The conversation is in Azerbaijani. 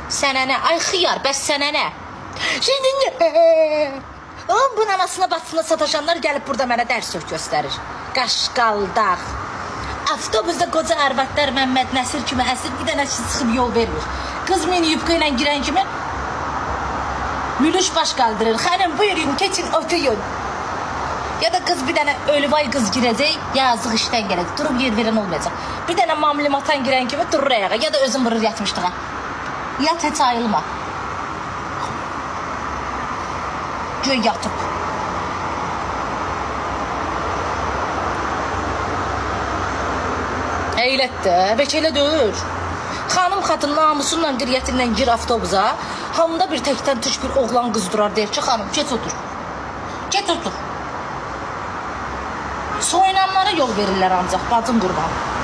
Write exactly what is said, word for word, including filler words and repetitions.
Sənə nə? Ay xiyar, bəs sənə nə? Şimdi nə? Bunun anasına batısına sataşanlar gəlib burada mənə dərs göstərir. Qaşqaldaq. Avtobusda qoca arvadlar Məmməd Nəsir kimi əsir bir dənə çıxıb yol vermir. Qız mini yubqa ilə girən kimi mülüş baş qaldırır. Xanım buyurun, keçin, oturun. Ya da qız bir dənə ölüvay qız girəcək, yazıq işdən gələcək. Durub yer verən olmayacaq. Bir dənə mamlimatan girən kimi durur ayağa. Ya da özün vurur yatmışdığa. Yat, heç ayılma. Göy yatıb. Eylət də, bəlkə elə döyür. Xanım xatın namusunla, qiriyyətindən gir avtobusa, hamda bir təkdən tüş bir oğlan qız durar, deyir ki, xanım, geç otur. Geç otur. Soyunanlara yol verirlər ancaq, bacım qurban.